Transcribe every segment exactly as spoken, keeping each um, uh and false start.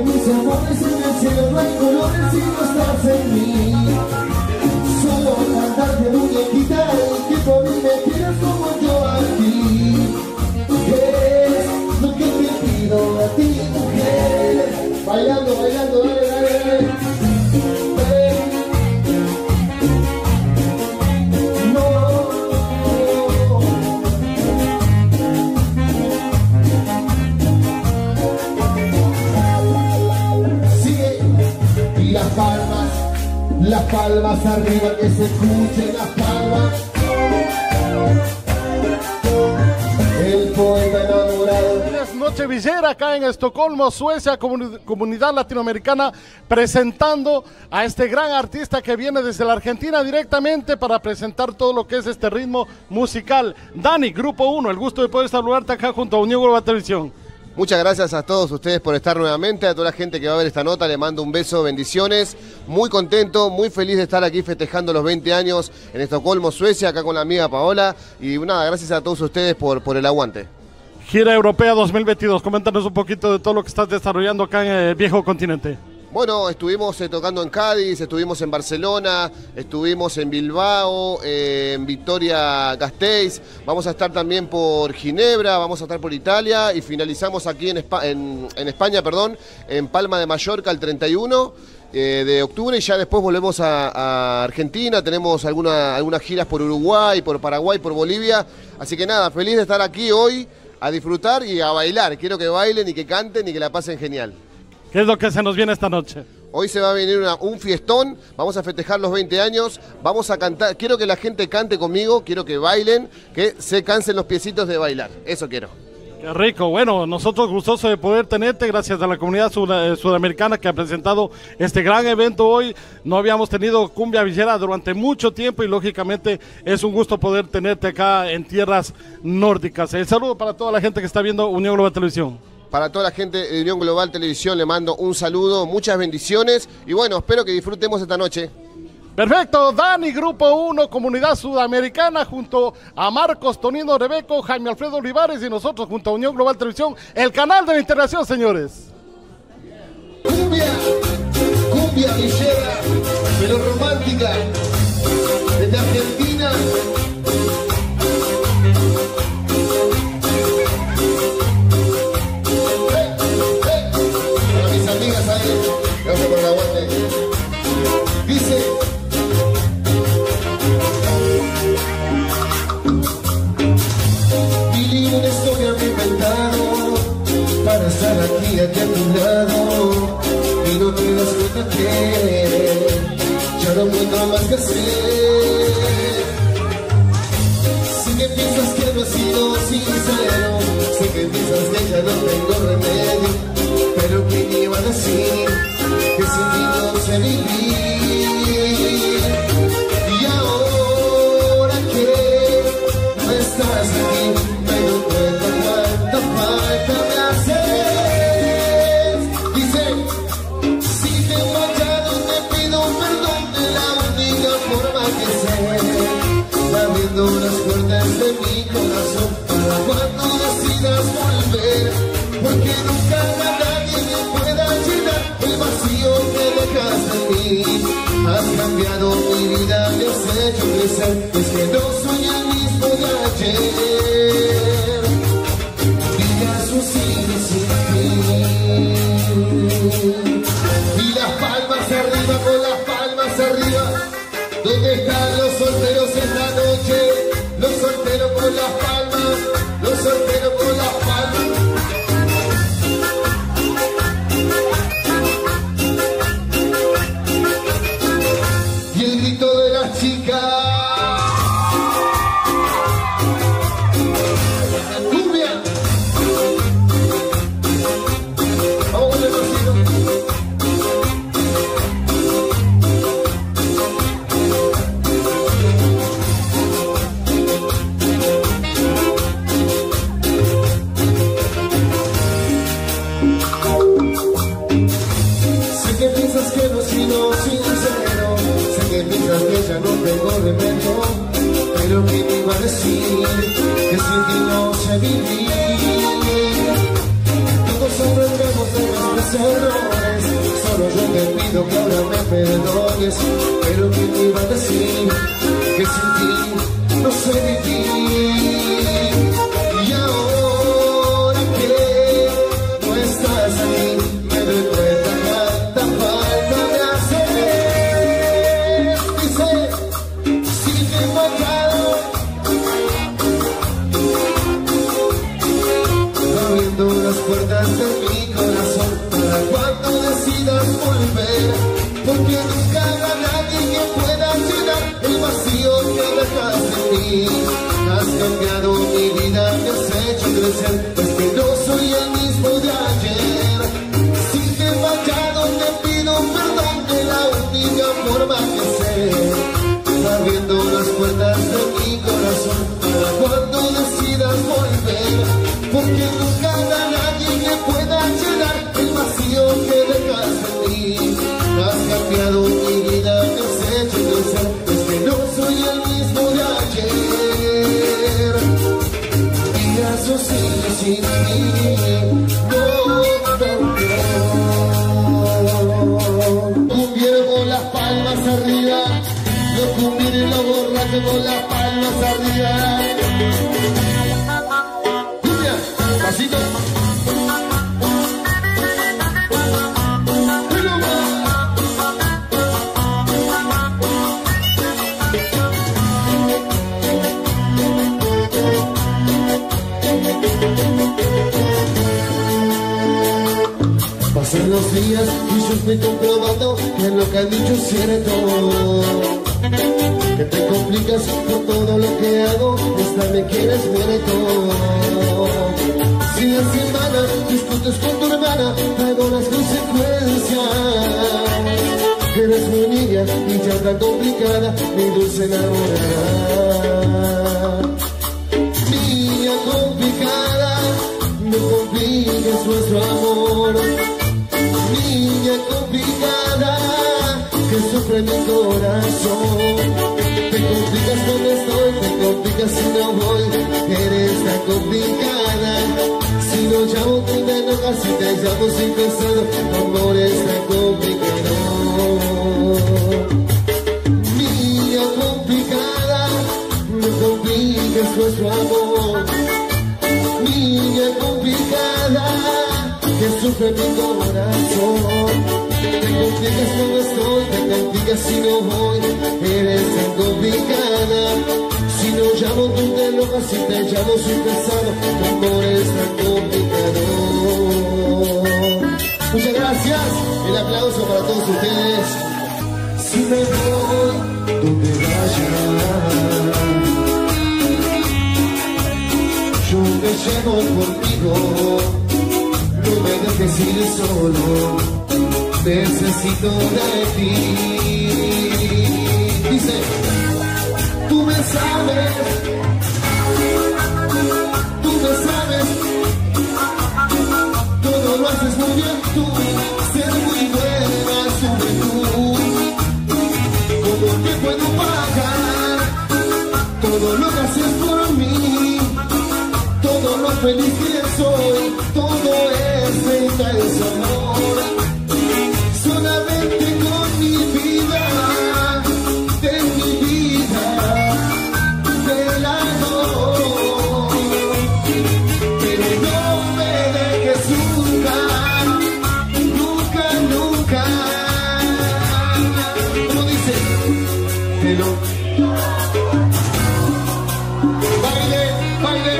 Mis amores en el cielo no hay colores si no estás en mí. Solo cantarte muñequita y que por mí me quieras como yo a ti. Es lo que te pido a ti, mujer. Bailando, bailando, dale, dale, dale. Las palmas arriba, que se escuchen las palmas. El poeta enamorado. Es Noche Villera acá en Estocolmo, Suecia, comunidad latinoamericana, presentando a este gran artista que viene desde la Argentina directamente para presentar todo lo que es este ritmo musical. Dani, Grupo uno, el gusto de poder saludarte acá junto a Unión Global Televisión. Muchas gracias a todos ustedes por estar nuevamente, a toda la gente que va a ver esta nota, le mando un beso, bendiciones, muy contento, muy feliz de estar aquí festejando los veinte años en Estocolmo, Suecia, acá con la amiga Paola, y nada, gracias a todos ustedes por, por el aguante. Gira Europea dos mil veintidós, coméntanos un poquito de todo lo que estás desarrollando acá en el viejo continente. Bueno, estuvimos eh, tocando en Cádiz, estuvimos en Barcelona, estuvimos en Bilbao, eh, en Vitoria-Gasteiz, vamos a estar también por Ginebra, vamos a estar por Italia y finalizamos aquí en, Espa en, en España, perdón, en Palma de Mallorca el treinta y uno eh, de octubre y ya después volvemos a, a Argentina, tenemos alguna, algunas giras por Uruguay, por Paraguay, por Bolivia, así que nada, feliz de estar aquí hoy a disfrutar y a bailar, quiero que bailen y que canten y que la pasen genial. ¿Qué es lo que se nos viene esta noche? Hoy se va a venir una, un fiestón, vamos a festejar los veinte años, vamos a cantar, quiero que la gente cante conmigo, quiero que bailen, que se cansen los piecitos de bailar, eso quiero. Qué rico, bueno, nosotros gustosos de poder tenerte, gracias a la comunidad sud sudamericana que ha presentado este gran evento hoy. No habíamos tenido cumbia villera durante mucho tiempo y lógicamente es un gusto poder tenerte acá en tierras nórdicas. El saludo para toda la gente que está viendo Unión Global Televisión. Para toda la gente de Unión Global Televisión le mando un saludo, muchas bendiciones y bueno, espero que disfrutemos esta noche. Perfecto, Dani, Grupo uno, Comunidad Sudamericana, junto a Marcos, Tonino, Rebeco, Jaime Alfredo Olivares y nosotros junto a Unión Global Televisión, el canal de la integración, señores. Cumbia, cumbia villera, pero romántica, desde Argentina. Gracias por el aguante. Dice: viví una historia me inventado para estar aquí, aquí a tu lado. Y no te das cuenta que ya no encuentro más que hacer. Sé que piensas que no he sido sincero, sé que piensas que ya no tengo remedio. Pero ¿quién iba a decir que sin ti no sé vivir? Y ahora que no estás aquí, me doy cuenta cuánta falta me haces. Dice: si te he fallado te pido perdón de la única forma que sé, abriendo las puertas de mi corazón para cuando decidas volver, porque nunca nadie me pueda llenar el vacío que dejas en mí. Has cambiado mi vida, me has hecho crecer, es que no soy el mismo de ayer. Días un siglo sin fin. Y las palmas arriba, con las palmas arriba. ¿Dónde están los solteros esta noche? Los solteros con las palmas, los solteros con las palmas. Y el grito de las chicas. Solo yo te pido que ahora me perdones, pero que te iba a decir que sin ti no sé vivir. Y ahora que no estás aquí, me doy cuenta cuánta falta me hace. Dice, si te he fallado, abriendo las puertas de mi corazón para cuando decidas volver, porque nunca habrá nadie que pueda llenar el vacío que dejas de mí. Has cambiado mi vida, me has hecho crecer, es que no soy el mismo de ayer. Si te he fallado te pido perdón, de la única forma que sé, abriendo las puertas de mi corazón para cuando decidas volver, porque nunca habrá nadie que pueda llenar el vacío que dejas de mí. Has cambiado mi vida, me has hecho crecer, es que no soy el mismo de ayer. Y eso sigue sin mí, no, no, no. Cumbia con las palmas arriba, los cumbieros y los borrachos con las palmas arriba. Cumbia, pasito. Pasan los días y yo estoy comprobando que lo que han dicho es cierto, que te complicas por todo lo que hago, esta me quieres muerto. Si la semana discutes con tu hermana, pago las consecuencias. Eres mi niña y ya tan complicada, mi dulce enamorada. Niña complicada, no compliques nuestro amor. Niña complicada, que sufre mi corazón. Te complicas donde estoy, te complicas si no voy. Eres tan complicada, si no llamo tú te enojas, si te llamo sin pensar. Tu amor es tan complicado. Niña complicada, no compliques nuestro amor. Niña complicada, que sufre mi corazón. Te complicas cuando estoy, te complicas si no voy. Eres tan complicada, si no llamo tú te enojas, si te llamo sin pensar. Tu amor es tan complicado. Muchas gracias, el aplauso para todos ustedes. Si me voy, donde vaya, yo me llevo conmigo. No me dejes ir solo, necesito de ti. Dice, tú me sabes, tú me sabes, todo lo haces muy bien tú, ser muy buena sobre tú. ¿Cómo te puedo pagar todo lo que haces por mí? Todo lo feliz que soy, todo es inmenso amor. Solamente con mi vida, de mi vida, te la doy. Pero no me dejes nunca, nunca, nunca. Como dice, pero baile, baile.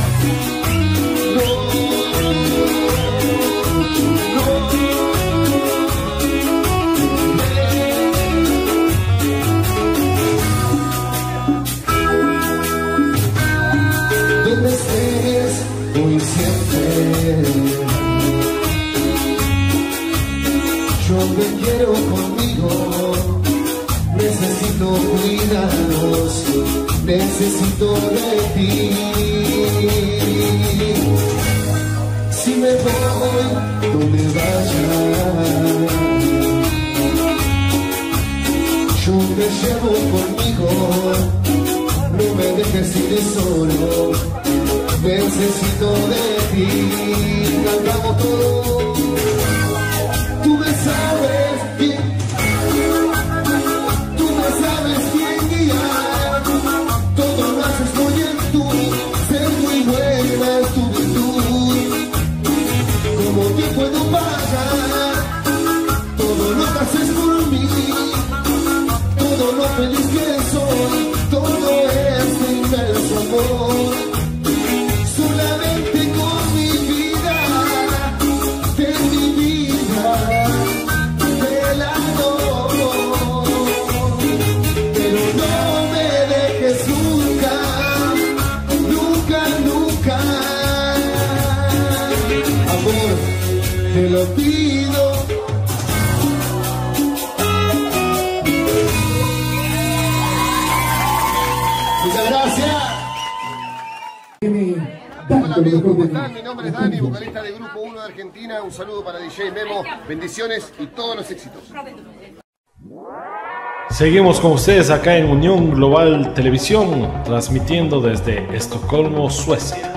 Donde estés, voy siempre. Yo me quiero conmigo, necesito cuidados, necesito de ti. Si me voy, donde vaya, yo me llevo conmigo. No me dejes ir solo, necesito de ti. Cantamos todo, tú me sabes. lo pido. Muchas gracias. Hola amigos, ¿cómo están? Mi nombre es Dani, vocalista de Grupo uno de Argentina. Un saludo para D J Memo, bendiciones y todos los éxitos. Seguimos con ustedes acá en Unión Global Televisión, transmitiendo desde Estocolmo, Suecia.